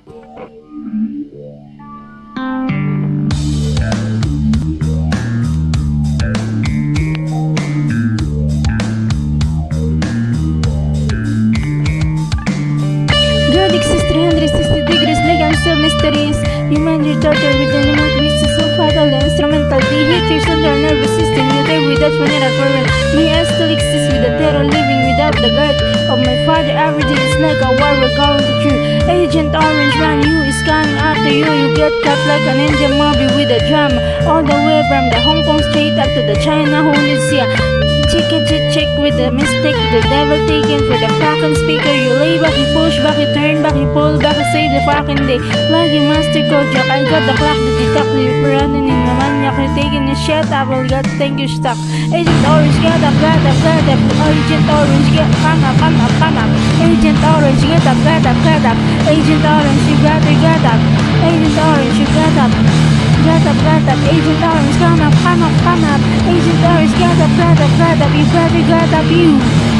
God exists 360 degrees like I'm so mysterious. Human torture with the remote beats is so fatal. Instrumental DHR central nervous system. You there without funeral for real. Me I still exist with the terror living without the guard of my father. Everything is like a war we're going to through. Agent Orange Man, you is coming after you. You get cut like a ninja movie with a drum. All the way from the Hong Kong straight up to the China who needs ya. Chick with the mistake, the devil taken for the fucking speaker. You lay back, you push back, you turn back, you pull back, you save the fucking day. Like you master Kojak, I got the clock, the detective, you're running in the maniac, you're taking a shit, I will get thank you stuck. Agent Orange, get up, get up, get up. Agent Orange, come up, come up, come up. Agent Orange, get up, get up, get up. Agent Orange, you better get up. Agent Orange, you get up. Get up, Agent Orange, come up, come up, come up. Agent Orange, get up, you better get up, you.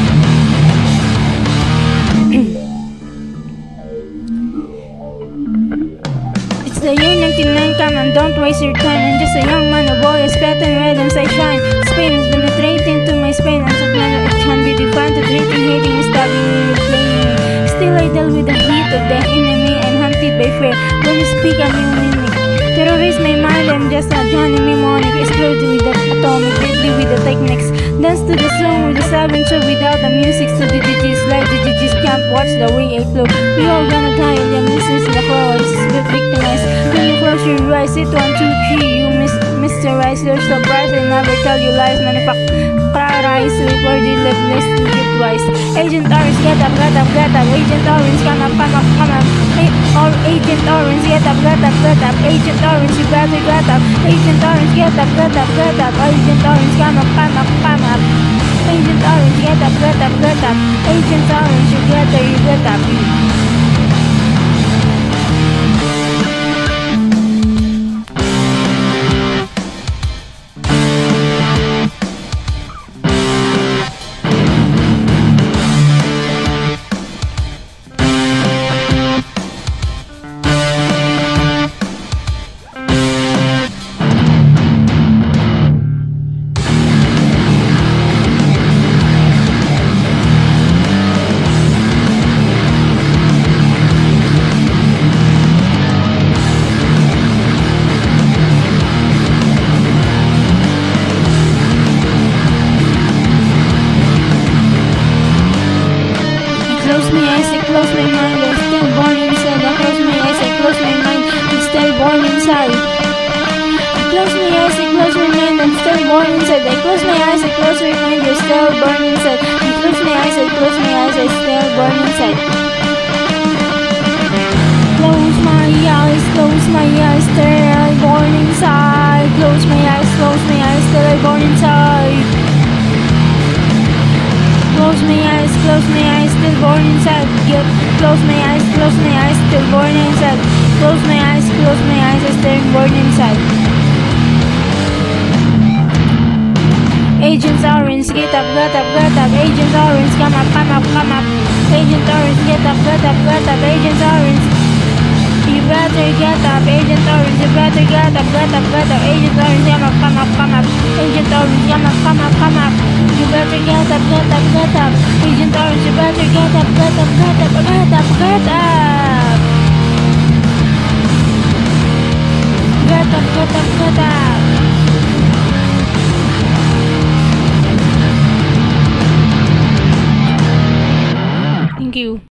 It's the year 99, come on, don't waste your time. I'm just a young man, a boy, a spitting rhythms I shine. Spain is penetrating to my Spain, and so it can be defined to drinking, hating, stabbing, playing. Still I deal with the heat of the enemy and hunted by fear. When you speak, I'm mimic. Terrorize my mind, I'm just a Johnny mnemonic. Exploding with the atomic, deadly with the techniques. Dance to the song with the 7 show without the music. So the DJs like the DJs can't watch the way I flow. We all gonna die, and the missing in the crowd. This is victimized. When you close your eyes, hit 1, 2, 3. You mysterize, you're surprised. I never tell you lies. Manufacturize, before you live, listen, get wise. Agent Orange, get up, get up, get up. Agent Orange, come up, come up, come up. Agent Orange, get up, get up, get up. Agent Orange, you better get up. Agent Orange, get up, get up, get up. Agent Orange, come up, come up, come up. Agent Orange, get up, get up, get up. Agent Orange, you get up. Close my eyes, I close my mind, I'm still born inside. I close my eyes, I close my mind, I'm still born inside. I close my eyes, I close my mind, I'm still born inside. I close my eyes, I close my mind, you're still born inside. I close my eyes, I close my eyes, I'm still born inside. Close my eyes, still I'm born inside. Close my eyes, still I'm born inside. Close my eyes, still born inside. Close my eyes, still born inside. Close my eyes, I still born inside. Agent Orange, get up, get up, get up. Agent Orange, come up, come up, come up. Agent Orange, get up, get up, get up. Agent Orange, you better get up. Agent Orange, you better get up, get up, get up. Agent Orange, come up, come up, come up. Agent Orange, come up, come up, come up. You better get up, get up, get up. Agent Orange, you better get up, get up, get up, get up, get up.